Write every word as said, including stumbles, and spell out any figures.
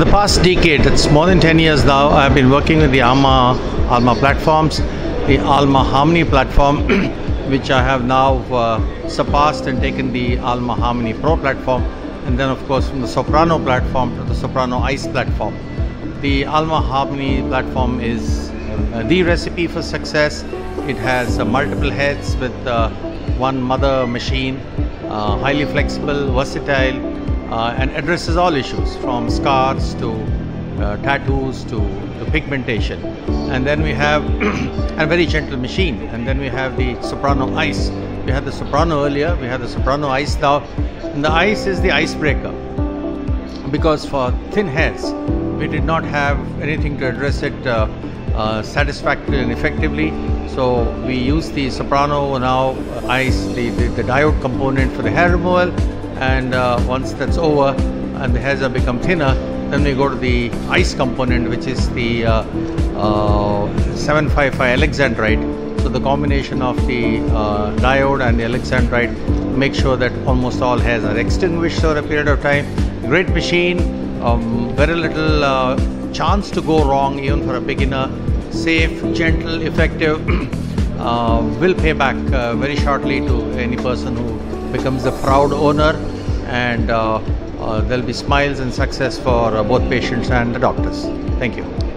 the past decade, it's more than ten years now, I've been working with the Alma, Alma platforms, the Alma Harmony platform, which I have now uh, surpassed and taken the Alma Harmony Pro platform, and then of course from the Soprano platform to the Soprano Ice platform. The Alma Harmony platform is uh, the recipe for success. It has uh, multiple heads with uh, one mother machine, uh, highly flexible, versatile, uh, and addresses all issues from scars to uh, tattoos to, to pigmentation. And then we have a very gentle machine. And then we have the Soprano Ice. We had the Soprano earlier, we have the Soprano Ice now. And the Ice is the icebreaker, because for thin heads, we did not have anything to address it uh, uh, satisfactorily and effectively. So we use the Soprano now uh, Ice, the, the, the diode component for the hair removal, and uh, once that's over and the hairs have become thinner, then we go to the Ice component, which is the uh, uh, seven fifty-five alexandrite. So the combination of the uh, diode and the alexandrite make sure that almost all hairs are extinguished over a period of time. Great machine, um, very little uh, chance to go wrong even for a beginner. Safe, gentle, effective, uh, will pay back uh, very shortly to any person who becomes a proud owner, and uh, uh, there'll be smiles and success for uh, both patients and the doctors. Thank you.